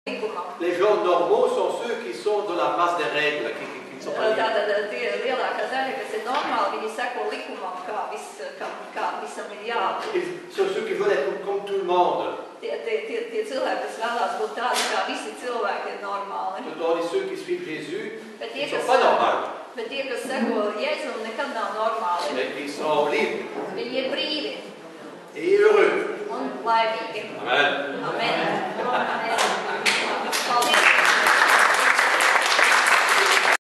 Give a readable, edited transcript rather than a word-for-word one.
Les gens normaux sont ceux qui sont dans la masse des règles, qui sont pas libres. Tātad tie lielākā daļa, kas ir normāli, viņi seko likumam, kā visam ir jābūt. Ils sont ceux qui veulent être comme tout le monde. Tie cilvēki, kas vēlās būt tādi, kā visi cilvēki, ir normāli. Tandis ceux qui suivent Jésus, Bet ils tie, ne sont pas normaux. Bet tie, kas seko Jēzum, nekad nav normāli. Mais ils sont libres Viņi ir brīvi et heureux. un laimīgi. Amen. Amen.